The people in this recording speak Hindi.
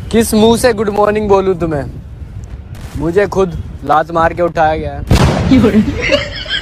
किस मुंह से गुड मॉर्निंग बोलूं तुम्हें? मुझे खुद लात मार के उठाया गया है।